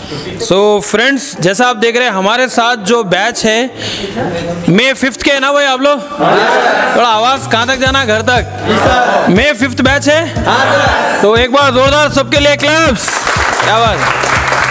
So friends, जैसा आप देख रहे हैं हमारे साथ जो बैच है May 5th के है ना भाई आप लोग? थोड़ा आवाज़ कहाँ तक जाना, घर तक? May 5th बैच है, तो एक बार जोरदार सबके लिए क्लैप्स। क्या बात,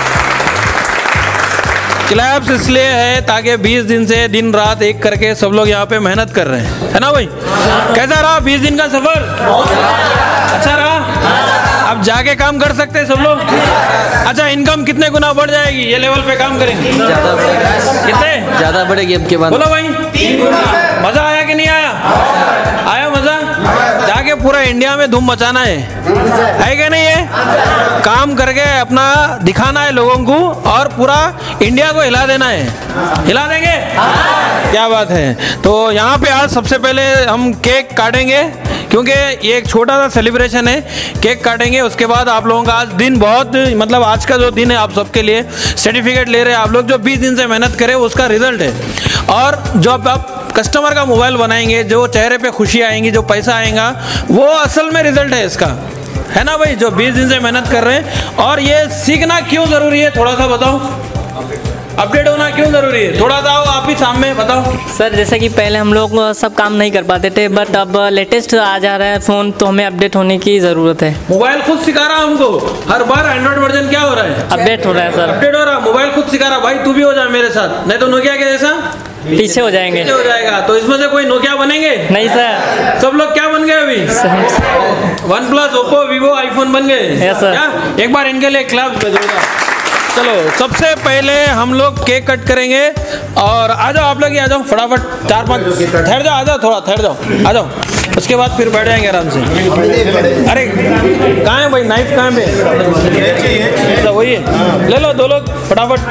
क्लैप्स इसलिए है ताकि 20 दिन से दिन रात एक करके सब लोग यहाँ पे मेहनत कर रहे हैं, है ना भाई? कैसा रहा 20 दिन का सफर? अच्छा रहा? अब जाके काम कर सकते हैं सब लोग? अच्छा, इनकम कितने गुना बढ़ जाएगी ये लेवल पे काम करेंगे? कितने ज़्यादा बढ़ेगी अब के बाद? बोलो भाई, 3 गुना। मज़ा आया कि नहीं आया? आया मज़ा? जाके पूरा इंडिया में धूम मचाना है कि नहीं? है काम करके अपना दिखाना है लोगों को और पूरा इंडिया को हिला देना है। हिला देंगे? क्या बात है। तो यहाँ पे आज सबसे पहले हम केक काटेंगे, क्योंकि ये एक छोटा सा सेलिब्रेशन है। केक काटेंगे, उसके बाद आप लोगों का आज दिन बहुत, मतलब आज का जो दिन है आप सबके लिए सर्टिफिकेट ले रहे हैं आप लोग, जो 20 दिन से मेहनत करें उसका रिजल्ट है। और जो आप कस्टमर का मोबाइल बनाएंगे, जो चेहरे पे खुशी आएंगी, जो पैसा आएगा, वो असल में रिजल्ट है इसका, है ना भाई? जो 20 दिन से मेहनत कर रहे हैं। और ये सीखना क्यों ज़रूरी है, थोड़ा सा बताओ। अपडेट होना क्यों ज़रूरी है, थोड़ा सा आप ही सामने बताओ। सर, जैसे कि पहले हम लोग सब काम नहीं कर पाते थे, बट अब लेटेस्ट आ जा रहा है फ़ोन, तो हमें अपडेट होने की ज़रूरत है। मोबाइल खुद सिखा रहा हमको, हर बार एंड्रॉइड वर्जन क्या हो रहा है? अपडेट हो रहा है सर, अपडेट हो रहा है, मोबाइल खुद सिखा रहा। भाई तू भी हो जा मेरे साथ, नहीं तो नोकिया के जैसा पीछे हो जाएंगे। पीछे हो जाएगा। तो इसमें से कोई नोकिया बनेंगे? नहीं सर, सब लोग क्या बन गए अभी? OnePlus, ओप्पो, वीवो, आईफोन बन गए। Yes sir. एक बार इनके लिए क्लैप बजाओ। चलो, सबसे पहले हम लोग केक कट करेंगे। और आ जाओ आप लोग, आ जाओ फटाफट, 4-5 ठहर जाओ, आ जाओ, थोड़ा ठहर जाओ, आ जाओ। उसके बाद फिर बैठ जाएंगे आराम से। अरे कहाँ है भाई, नाइफ कहाँ पे? अच्छा वही है, ले लो 2 लोग फटाफट।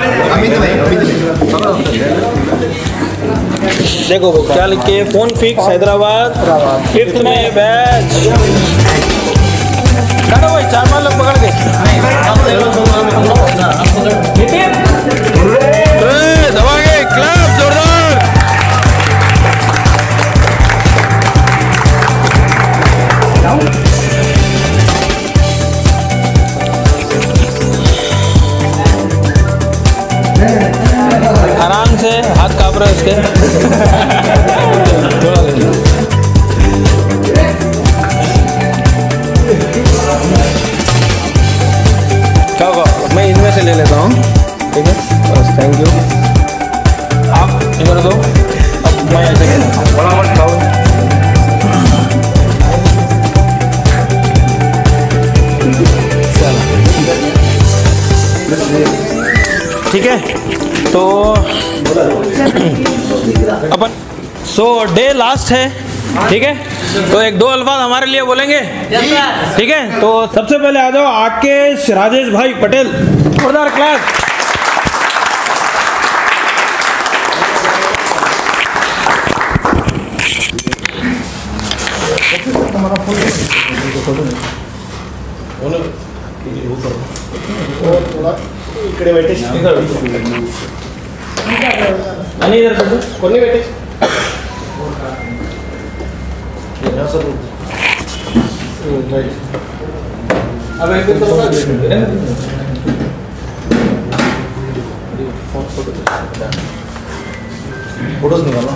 देखो क्या लिखे, फोन फिक्स हैदराबाद 5th में बैच। काटो भाई, 4-5 लोग पकड़ के दबा के क्लैप जोरदार। आराम से, हाथ कांप रहे उसके। क्या मैं इनमें से ले लेता हूँ, ठीक है बस, थैंक यू। आप इधर दो, अब मैं ऐसे बड़ा खाओ। ठीक है, तो अपन डे लास्ट है, ठीक है? तो 1-2 अल्फाज हमारे लिए बोलेंगे, ठीक है? तो सबसे पहले आ जाओ आकेश राजेश भाई पटेल, जोरदार क्लास। इकडे वेटेज आणि इधर कोणी वेटेज अब एक तो फोटोज निकालो।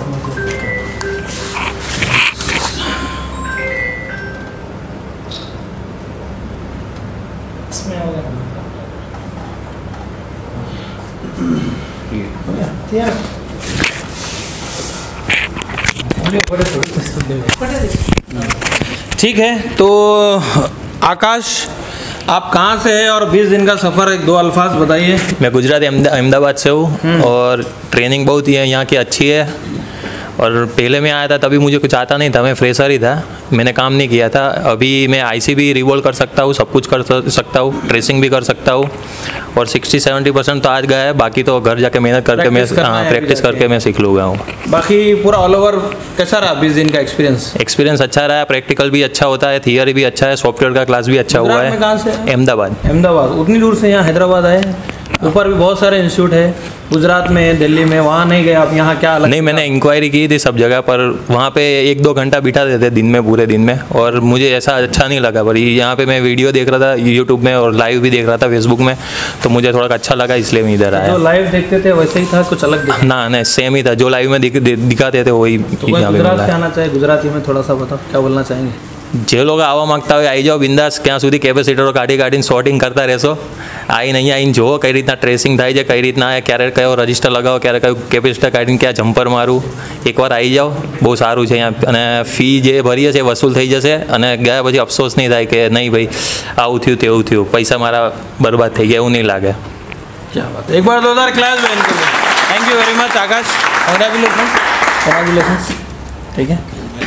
ठीक है, तो आकाश आप कहाँ से हैं और 20 दिन का सफ़र 1-2 अल्फाज बताइए। मैं गुजरात अहमदाबाद से हूँ और ट्रेनिंग बहुत ही है यहाँ की, अच्छी है। और पहले मैं आया था तभी मुझे कुछ आता नहीं था, मैं फ्रेशर ही था, मैंने काम नहीं किया था। अभी मैं IC भी रिवॉल्व कर सकता हूँ, सब कुछ कर सकता हूँ, ट्रेसिंग भी कर सकता हूँ। और 60-70% तो आज गया है, बाकी तो घर जाके मेहनत करके मैं प्रैक्टिस करके मैं सीख लूँगा हूँ। बाकी पूरा ऑल ओवर कैसा रहा 20 दिन का एक्सपीरियंस? अच्छा रहा, प्रैक्टिकल भी अच्छा होता है, थियरी भी अच्छा है, सॉफ्टवेयर का क्लास भी अच्छा हुआ है। कहाँ से? अहमदाबाद। उतनी दूर से यहाँ हैदराबाद आए? ऊपर भी बहुत सारे इंस्टीट्यूट है, गुजरात में, दिल्ली में, वहाँ नहीं गए आप? यहाँ क्या अलग? नहीं, मैंने इंक्वायरी की थी सब जगह पर, वहाँ पे 1-2 घंटा बिठा देते दिन में, पूरे दिन में, और मुझे ऐसा अच्छा नहीं लगा। पर यहाँ पे मैं वीडियो देख रहा था यूट्यूब में और लाइव भी देख रहा था फेसबुक में, तो मुझे थोड़ा अच्छा लगा, इसलिए मैं इधर आया। जो लाइव देखते थे वैसे ही था, कुछ अलग दिखा? ना नहीं, सेम ही था, जो लाइव में दिखाते थे वही तो यहाँ पे गुजरात मिला। से आना चाहिए, गुजराती में थोड़ा सा बताओ, क्या बोलना चाहेंगे? जे लोग आवा मांगता હોય આવી જાઓ બિંદાસ, ક્યાં સુધી કેપેસિટરો કાઢીને શોર્ટિંગ કરતા રહેશો? નહીં આવીને જુઓ કઈ રીતના ટ્રેસિંગ થાય છે, કઈ રીતના ક્યારે કયો રજિસ્ટર લગાવો, ક્યારે કયું કેપેસિટર કાઢીને ક્યાં જમ્પર મારું, એકવાર આવી જાઓ, બહુ સારું છે અહીંયા, અને ફી જે ભરીએ છે વસૂલ થઈ જશે, અને ગયા પછી અફસોસ નહીં થાય કે નહીં ભાઈ આવું થયું તેવું થયું, પૈસા મારા બરબાદ થઈ ગયા, એવું નહીં લાગે। क्या बात है, एक बार 2000 क्लास में इनको। Thank you very much Akash, congratulation. ठीक है,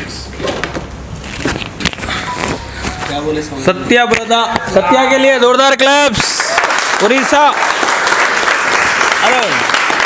सत्या के लिए जोरदार क्लैप्स। उड़ीसा, हेलो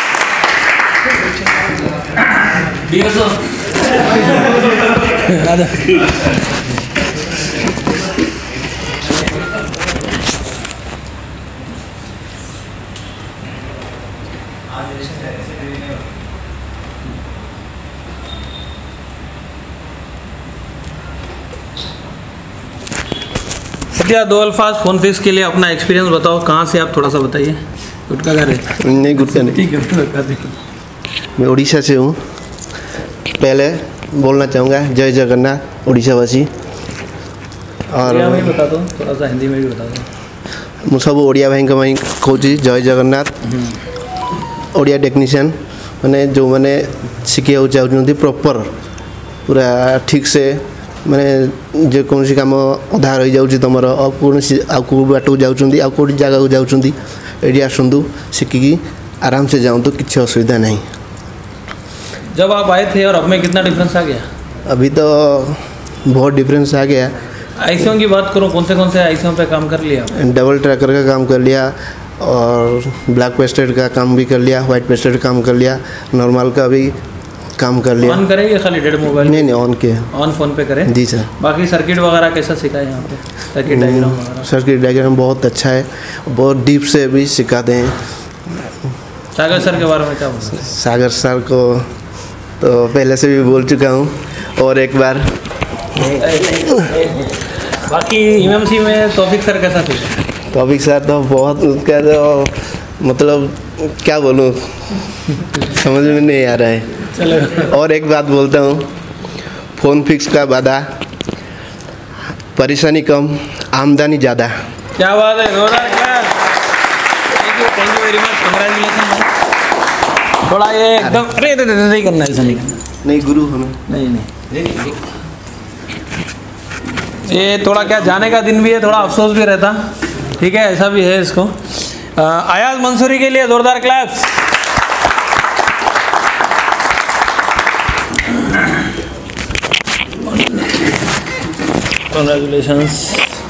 सत्या, 2 अल्फाज फोन फिक्स के लिए अपना एक्सपीरियंस बताओ, कहाँ से आप थोड़ा सा बताइए। गुटका का रहे? नहीं, गुटका नहीं। ठीक है, बता दें। मैं उड़ीसा से हूँ। पहले बोलना चाहूँगा जय जगन्नाथ ओडिशावासी। और उड़िया में भी बता दो, थोड़ा सा हिंदी में भी बता दो। ମୁଁ ସବୁ ଓଡ଼ିଆ ଭାଇଙ୍କ ପାଇଁ କହୁଛି ଜୟ ଜଗନ୍ନାଥ। ଓଡ଼ିଆ ଟେକ୍ନିସିଆନ୍ ମାନେ ଯେଉଁମାନେ ଶିଖିବାକୁ ଚାହୁଁଛନ୍ତି ପ୍ରପର୍ ପୁରା ଠିକ୍ ସେ, ମାନେ ଯେକୌଣସି କାମ ଅଧା ରହିଯାଉଛି ତୁମର, ଆଉ କୌଣସି ଆଉ କେଉଁ ବାଟକୁ ଯାଉଛନ୍ତି, ଆଉ କେଉଁଠି ଜାଗାକୁ ଯାଉଛନ୍ତି, ଏଠି ଆସନ୍ତୁ, ଶିଖିକି ଆରାମସେ ଯାଆନ୍ତୁ, କିଛି ଅସୁବିଧା ନାହିଁ। जब आप आए थे और अब में कितना डिफरेंस आ गया? अभी तो बहुत डिफरेंस आ गया। आईसीओ की बात करूँ, कौन से आईसीओ पे काम कर लिया? डबल ट्रैकर का काम कर लिया, और ब्लैक पेस्टेड का काम भी कर लिया, वाइट पेस्टेड काम कर लिया, नॉर्मल का भी काम कर लिया। ऑन करें या खाली डेड मोबाइल? नहीं, ऑन किया। ऑन फोन पे करें? जी सर। बाकी सर्किट वगैरह कैसा सिखा है यहाँ पे? सर्किट डायग्राम वगैरह? सर्किट डायग्राम बहुत अच्छा है, बहुत डीप से भी सिखाते हैं। सागर सर के बारे में क्या बोलते? सागर सर को तो पहले से भी बोल चुका हूँ, और एक बार। बाकी एमएमसी में तौफीक सर कैसा थे? तौफीक सर तो बहुत, क्या तो मतलब क्या बोलूँ, समझ में नहीं आ रहा है। चलो, और एक बात बोलता हूँ, फ़ोन फिक्स का वादा, परेशानी कम, आमदनी ज़्यादा। क्या बात है, thank you very much, congratulation. थोड़ा ये एकदम अरे नहीं करना, ऐसा नहीं करना। नहीं गुरु हमें नहीं, ये थोड़ा क्या जाने का दिन भी है, थोड़ा अफसोस भी रहता। ठीक है, ऐसा भी है इसको। अयाज मंसूरी के लिए जोरदार क्लैप्स। कंग्रेचुलेशंस।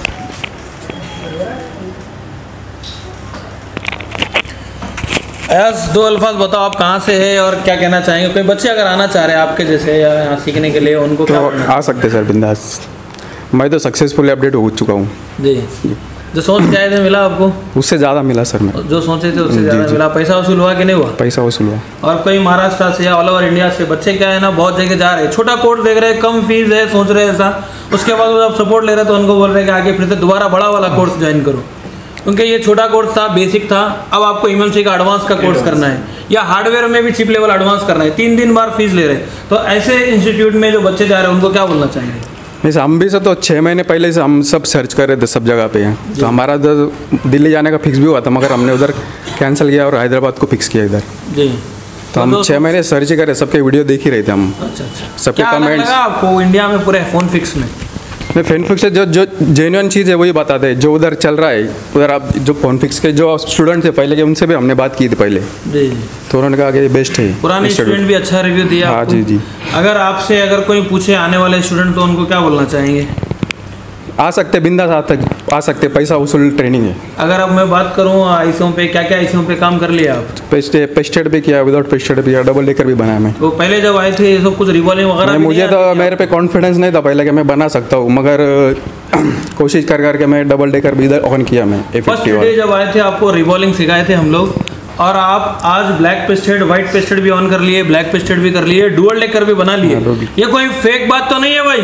अयाज, 2 अल्फाज बताओ, आप कहाँ से है और क्या कहना चाहेंगे? कोई बच्चे अगर आना चाह रहे हैं आपके जैसे या यहाँ सीखने के लिए, उनको क्या तो आ सकते सर बिंदास। मैं तो सक्सेसफुली अपडेट हो चुका हूँ जी। जो सोच के आए थे मिला आपको? उससे ज़्यादा मिला सर। मैं जो सोचे थे उससे ज़्यादा मिला। पैसा वसूल हुआ कि नहीं हुआ? पैसा वसूल हुआ। और कोई महाराष्ट्र से या ऑल ओवर इंडिया से बच्चे क्या है ना, बहुत जगह जा रहे हैं, छोटा कोर्स देख रहे हैं, कम फीस है, सोच रहे हैं ऐसा, उसके बाद वो जब सपोर्ट ले रहे हैं तो उनको बोल रहे हैं कि आगे फिर से दोबारा बड़ा वाला कोर्स ज्वाइन करो, क्योंकि ये छोटा कोर्स था, बेसिक था। अब आपको एमएमसी का एडवांस का कोर्स करना है, या हार्डवेयर में भी चिप लेवल एडवांस करना है, 3 बार फीस ले रहे हैं। तो ऐसे इंस्टीट्यूट में जो बच्चे जा रहे हैं उनको क्या बोलना चाहेंगे? नहीं सर, हम भी सर तो 6 महीने पहले से हम सब सर्च कर रहे थे सब जगह पे। तो हमारा दिल्ली जाने का फिक्स भी हुआ था, मगर हमने उधर कैंसिल किया और हैदराबाद को फिक्स किया इधर। जी। तो हम 6 महीने सर्च ही कर रहे, सबके वीडियो देख ही रहे थे हम। अच्छा अच्छा। सबके क्या अलग कमेंट्स लगा आपको इंडिया में पूरे फोन फिक्स में? मैं फ़ोन फिक्स से जो जेन्युइन चीज़ है वही बताते हैं, जो उधर चल रहा है उधर। आप जो फ़ोन फिक्स के जो स्टूडेंट थे पहले के, उनसे भी हमने बात की थी पहले, जी। तो उन्होंने कहा कि बेस्ट है। पुराने स्टूडेंट भी अच्छा रिव्यू दिया हाँ आपको? जी जी। अगर आपसे अगर कोई पूछे आने वाले स्टूडेंट तो उनको क्या बोलना चाहेंगे? आ सकते बिंदास आ सकते, पैसा वसूल ट्रेनिंग है। अगर अब मैं बात करूँ आईसीओ पे, क्या क्या आईसीओ पे काम कर लिया आप? पेस्टेड भी किया, विदाउट पेस्टेड भी किया, डबल लेकर भी बनाया मैं। तो पहले जब आए थे ये सब कुछ रिवॉल्विंग वगैरह? मुझे तो मेरे पे कॉन्फिडेंस नहीं था पहले कि मैं बना सकता हूँ, मगर कोशिश कर करके मैं डबल डेकर भी इधर ऑन किया मैं फर्स्ट A50 डे जब आए थे आपको रिवॉल्विंग सिखाए थे हम लोग, और आप आज ब्लैक पेस्टेड व्हाइट पेस्टेड भी ऑन कर लिए, ब्लैक पेस्टेड भी कर लिए, डुअल डेकर भी बना लिए। ये कोई फेक बात तो नहीं है भाई,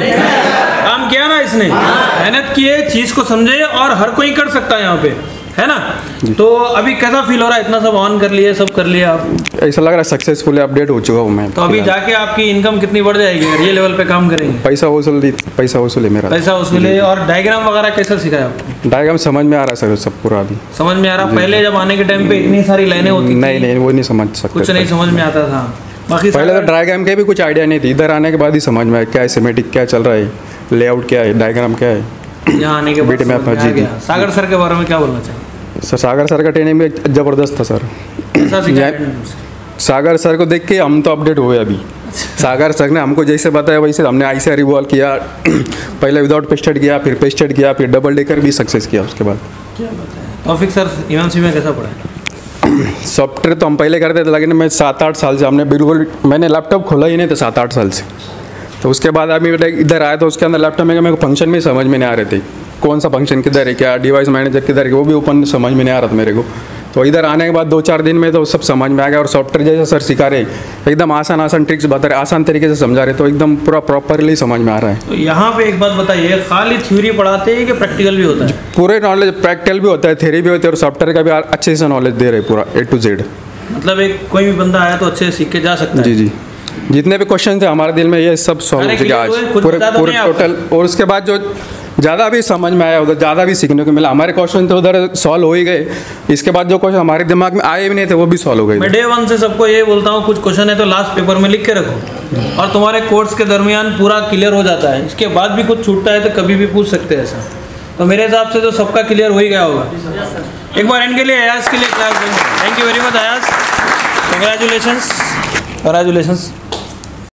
काम किया ना इसने, मेहनत की है, चीज को समझे, और हर कोई कर सकता है यहाँ पे, है ना। तो अभी कैसा फील हो रहा है, इतना सब ऑन कर लिए, सब कर लिया आप? ऐसा लग रहा है सक्सेसफुल अपडेट हो चुका हूँ मैं। तो अभी जाके आपकी इनकम कितनी बढ़ जाएगी अगर ये लेवल पे काम करेंगे? पैसा वसूल है मेरा। पैसा वसूल है। और डायग्राम वगैरह कैसा सिखाया आपको? डायग्राम समझ में आ रहा है सर सब पूरा अभी समझ में आ रहा? पहले जब आने के टाइम पे इतनी सारी लाइनें होती थी, नहीं वो नहीं समझ सकते, कुछ नहीं समझ में आता था। बाकी पहले तो डायग्राम के भी कुछ आइडिया नहीं थी, इधर आने के बाद ही समझ में आया क्या है सिमेटिक, क्या चल रहा है, लेआउट क्या है, डायग्राम क्या है। यहाँ आने के बाद बीट मैप, समझ में जी, आ गया। सागर सर के बारे में क्या बोलना चाहिए? सर सागर सर का ट्रेनिंग में ज़बरदस्त था सर। कैसा सिखाया? सागर सर को देख के हम तो अपडेट हुए अभी। सागर सर ने हमको जैसे बताया वैसे हमने ICR रिवॉल्व किया, पहले विदाउट पेस्टेड किया, फिर पेस्टेड किया, फिर डबल डेकर भी सक्सेस किया उसके बाद। क्या बताया? तौफिक सर इमामसी में कैसा पढ़ा? सॉफ्टवेयर तो हम पहले करते थे, लेकिन मैं 7-8 साल से हमने बिल्कुल, मैंने लैपटॉप खोला ही नहीं था 7-8 साल से। तो उसके बाद अभी इधर आया तो उसके अंदर लैपटॉप में मेरे को फंक्शन में समझ में नहीं आ रहे थे, कौन सा फंक्शन किधर है, क्या डिवाइस मैनेजर किधर है, वो भी ओपन समझ में नहीं आ रहा था मेरे को। तो इधर आने के बाद 2-4 दिन में तो सब समझ में आ गया, और सॉफ्टवेयर जैसे सर सिखा रहे, एकदम आसान ट्रिक्स बता रहे, आसान तरीके से समझा रहे, तो एकदम पूरा प्रॉपरली समझ में आ रहा है। तो यहाँ पे एक बात बताइए, खाली थ्योरी पढ़ाते हैं कि प्रैक्टिकल भी होता है? पूरे नॉलेज, प्रैक्टिकल भी होता है, थ्योरी भी होती है, और सॉफ्टवेयर का भी अच्छे से नॉलेज दे रहे पूरा A to Z। मतलब एक कोई भी बंदा आया तो अच्छे से सीख के जा सकता है? जी, जितने भी क्वेश्चन थे हमारे दिल में ये सब सॉल्व हो चुके आज पूरे टोटल। और उसके बाद जो ज़्यादा भी समझ में आया, उधर ज़्यादा भी सीखने को मिला। हमारे क्वेश्चन तो उधर सॉल्व हो ही गए, इसके बाद जो क्वेश्चन हमारे दिमाग में आए भी नहीं थे वो भी सॉल्व हो गए। मैं डे 1 से सबको ये बोलता हूँ, कुछ क्वेश्चन है तो लास्ट पेपर में लिख के रखो, और तुम्हारे कोर्स के दरमियान पूरा क्लियर हो जाता है। इसके बाद भी कुछ छूटता है तो कभी भी पूछ सकते हैं ऐसा। तो मेरे हिसाब से तो सबका क्लियर हो ही गया होगा। एक बार इनके लिए, अयाज के लिए क्लास देंगे। Thank you very much Ayaz, congratulations.